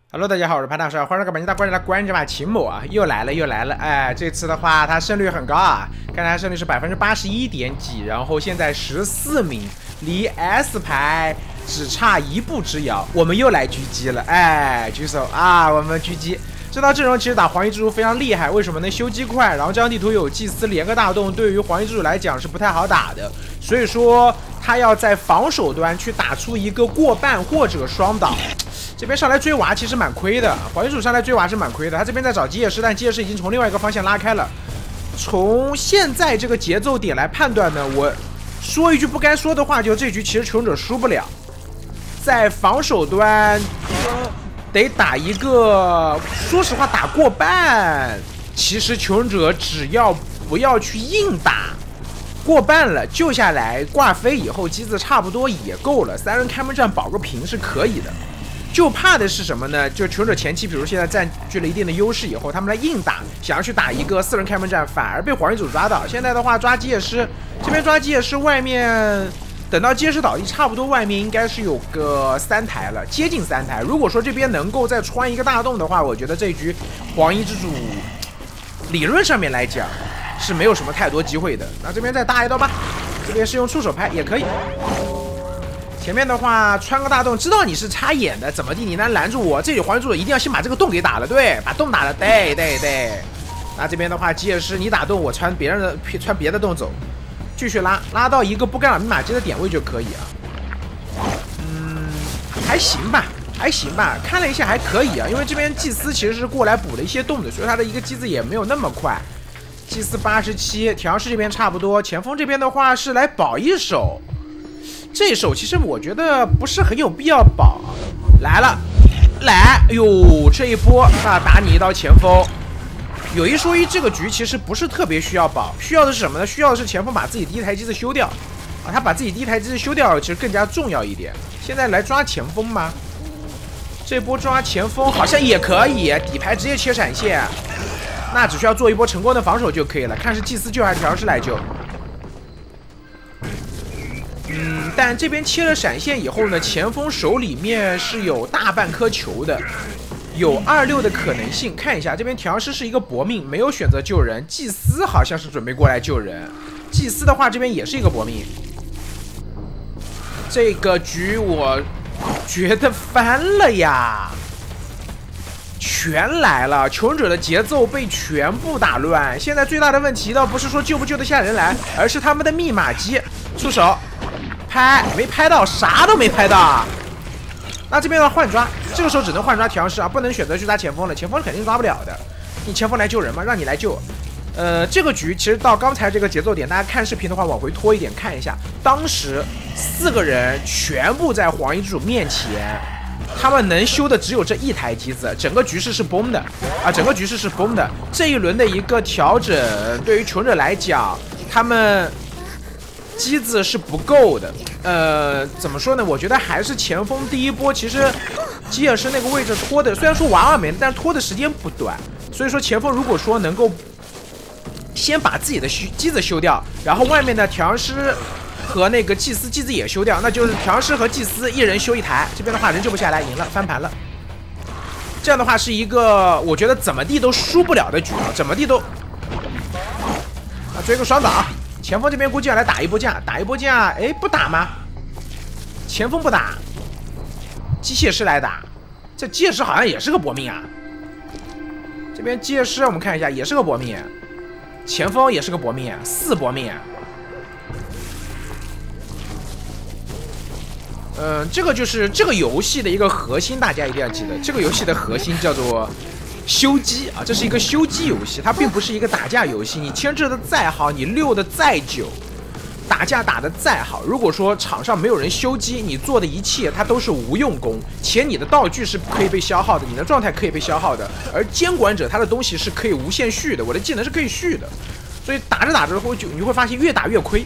Hello， 大家好，我是潘大帅，欢迎各位大观众来关注这把秦某啊，又来了，哎，这次的话他胜率很高啊，看来胜率是81%几，然后现在14名，离 S 排只差1步之遥，我们又来狙击了，哎，举手啊，我们狙击。这套阵容其实打黄衣之主非常厉害，为什么呢？修机快，然后这张地图有祭司连个大洞，对于黄衣之主来讲是不太好打的，所以说他要在防守端去打出一个过半或者双倒。这边上来追娃其实蛮亏的，黄衣主上来追娃是蛮亏的。他这边在找基业师，但基业师已经从另外一个方向拉开了。从现在这个节奏点来判断呢，我说一句不该说的话，就这局其实求生者输不了，在防守端得打一个，说实话打过半，其实求生者只要不要去硬打。过半了，救下来挂飞以后，机子差不多也够了。3人开门战保个平是可以的。就怕的是什么呢？就求生者前期，比如现在占据了一定的优势以后，他们来硬打，想要去打一个4人开门战，反而被黄衣主抓到。现在的话，抓基业师，这边抓基业师，外面等到基业师倒地，差不多外面应该是有个3台了，接近3台。如果说这边能够再穿一个大洞的话，我觉得这局黄衣之主理论上面来讲是没有什么太多机会的。那这边再搭一刀吧，这边是用触手拍也可以。前面的话穿个大洞，知道你是插眼的，怎么地？你能拦住我？这里黄衣之主一定要先把这个洞给打了，对，把洞打了，对。那这边的话，基业师你打洞，我穿别的洞走，继续拉到一个不干扰密码机的点位就可以啊。还行吧，看了一下还可以啊，因为这边祭司其实是过来补了一些洞的，所以他的一个机子也没有那么快。祭司87，调阳师这边差不多，前锋这边的话是来保一手。这一手其实我觉得不是很有必要保，来，哎呦，这一波那打你一刀前锋。有一说一，这个局其实不是特别需要保，需要的是什么呢？需要的是前锋把自己第一台机子修掉啊，他把自己第一台机子修掉其实更加重要一点。现在来抓前锋吗？这波抓前锋好像也可以，底牌直接切闪现，那只需要做一波成功的防守就可以了，看是祭司救还是调阳师来救。但这边切了闪现以后呢，前锋手里面是有大半颗球的，有26的可能性。看一下这边调阳师是一个搏命，没有选择救人，祭司好像是准备过来救人，祭司的话这边也是一个搏命。这个局我觉得翻了呀，全来了，求生者的节奏被全部打乱。现在最大的问题倒不是说救不救得下人来，而是他们的密码机出手拍没拍到，啥都没拍到。那这边要换抓，这个时候只能换抓调阳师啊，不能选择去抓前锋了，前锋肯定抓不了的。你前锋来救人吗？让你来救。这个局其实到刚才这个节奏点，大家看视频的话往回拖一点看一下，当时4个人全部在黄衣之主面前，他们能修的只有这一台机子，整个局势是崩的啊，整个局势是崩的。这一轮的一个调整，对于求生者来讲，他们机子是不够的。怎么说呢？我觉得还是前锋第一波，其实基业师那个位置拖的，虽然说娃娃没了，但是拖的时间不短。所以说前锋如果说能够先把自己的机子修掉，然后外面的调阳师和那个祭司机子也修掉，那就是调阳师和祭司一人修一台。这边的话人救不下来，赢了，翻盘了。这样的话是一个我觉得怎么地都输不了的局啊，怎么地都追个双倒。前锋这边估计要来打一波架，哎，不打吗？前锋不打，机械师来打，这机械师好像也是个搏命啊。这边机械师我们看一下，也是个搏命，前锋也是个搏命，4搏命。这个就是这个游戏的一个核心，大家一定要记得，这个游戏的核心叫做修机啊，这是一个修机游戏，它并不是一个打架游戏。你牵制的再好，你溜的再久，打架打的再好，如果说场上没有人修机，你做的一切它都是无用功，且你的道具是可以被消耗的，你的状态可以被消耗的。而监管者他的东西是可以无限续的，我的技能是可以续的，所以打着你会发现越打越亏。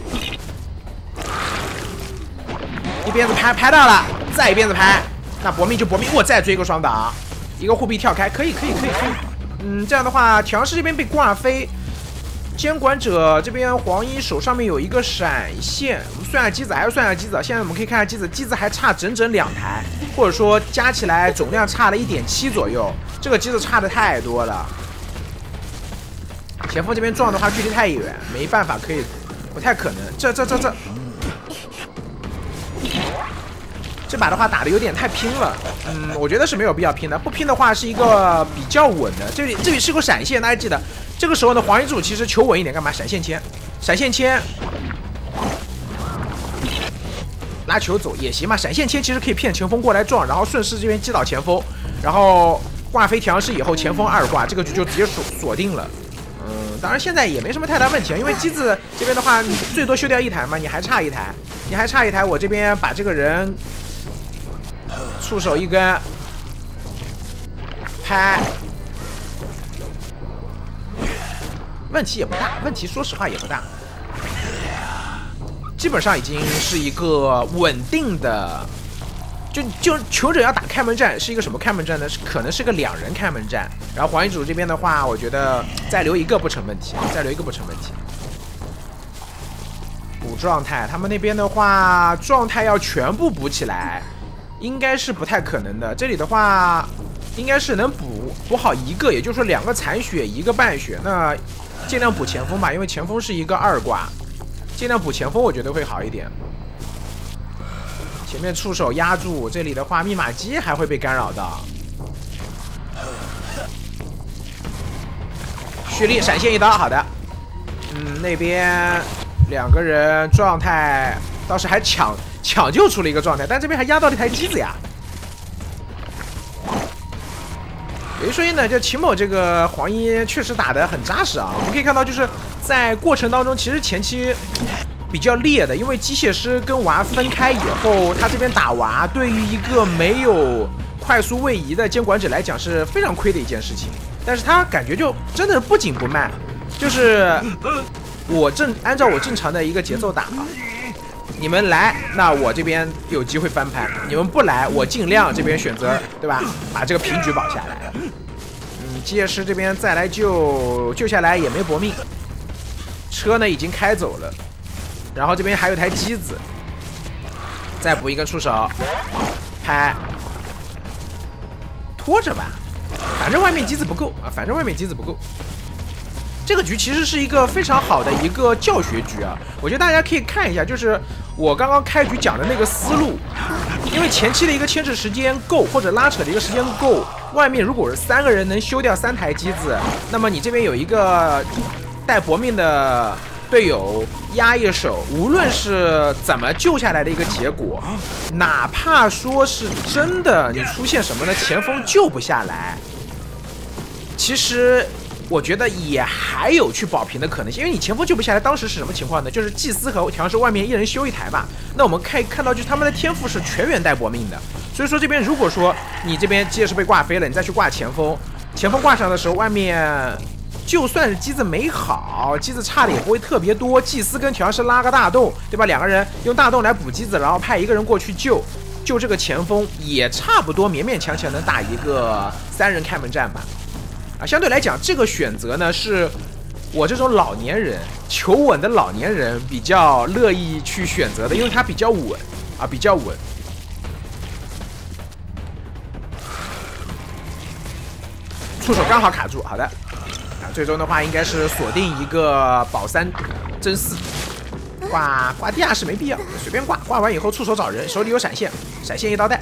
一鞭子拍到了，再一鞭子拍，那搏命就搏命，我再追个双打。一个护臂跳开，可以。这样的话，调阳师这边被挂飞， 监管者这边黄衣手上面有一个闪现，我们算下机子，还是算下机子。现在我们可以看下机子，机子还差整整2台，或者说加起来总量差了1.7左右，这个机子差的太多了。前锋这边撞的话，距离太远，没办法，可以不太可能。这把的话打的有点太拼了，我觉得是没有必要拼的。不拼的话是一个比较稳的。这里是个闪现，大家记得，这个时候呢，黄衣之主其实求稳一点，干嘛？闪现签，拉球走也行嘛。闪现签其实可以骗前锋过来撞，然后顺势这边击倒前锋，然后挂飞调阳石以后，前锋2挂，这个局就直接锁定了。当然现在也没什么太大问题，因为机子这边的话，你最多修掉1台嘛，你还差一台，我这边把这个人。触手一根，拍，问题也不大，说实话也不大，基本上已经是一个稳定的，就求者要打开门战，是一个什么开门战呢？可能是个2人开门战。然后黄衣主这边的话，我觉得再留一个不成问题，补状态，他们那边的话，状态要全部补起来。应该是不太可能的，这里的话应该是能补好一个，也就是说2个残血1个半血，那尽量补前锋吧，因为前锋是一个2挂，尽量补前锋我觉得会好一点。前面触手压住，这里的话密码机还会被干扰到。蓄力闪现一刀，好的。那边2个人状态倒是还抢救出了一个状态，但这边还压到了一台机子呀。有一说一呢，就秦某这个黄衣确实打得很扎实啊。我们可以看到，就是在过程当中，其实前期比较烈的，因为机械师跟娃分开以后，他这边打娃对于一个没有快速位移的监管者来讲是非常亏的一件事情。但是他感觉就真的不紧不慢，就是按照我正常的一个节奏打啊。你们来，那我这边有机会翻盘；你们不来，我尽量这边选择，对吧？把这个平局保下来。机械师这边再来救下来也没搏命，车呢已经开走了，然后这边还有台机子，再补一个触手，拍，拖着吧，反正外面机子不够啊，这个局其实是一个非常好的一个教学局啊，我觉得大家可以看一下，就是我刚刚开局讲的那个思路，因为前期的一个牵制时间够，或者拉扯的一个时间够，外面如果是3个人能修掉3台机子，那么你这边有一个带搏命的队友压一手，无论是怎么救下来的一个结果，哪怕说是真的你出现什么呢，前锋救不下来，其实我觉得也还有去保平的可能性，因为你前锋救不下来，当时是什么情况呢？就是祭司和调阳石外面1人修1台嘛。那我们可以看到，就是他们的天赋是全员带搏命的。所以说这边如果说你这边机械师被挂飞了，你再去挂前锋，前锋挂上的时候，外面就算是机子没好，机子差的也不会特别多。祭司跟调阳石拉个大洞，对吧？2个人用大洞来补机子，然后派1个人过去救这个前锋，也差不多勉勉强强能打一个3人开门战吧。相对来讲，这个选择呢，是我这种老年人求稳的老年人比较乐意去选择的，因为它比较稳啊，比较稳。触手刚好卡住，好的。最终的话应该是锁定一个保3真4，挂地下室没必要，随便挂完以后触手找人，手里有闪现1刀带。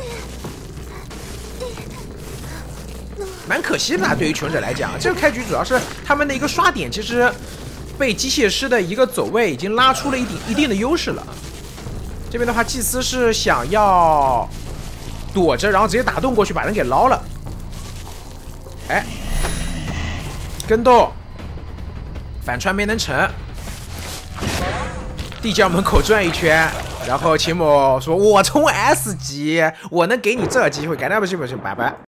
蛮可惜的吧，对于求生者来讲，这个开局主要是他们的一个刷点，其实被机械师的一个走位已经拉出了一定的优势了。这边的话，祭司是想要躲着，然后直接打洞过去把人给捞了。哎，跟斗反穿没能成，地窖门口转一圈，然后秦某说：“我冲 S 级，我能给你这机会，改那不行，拜拜。”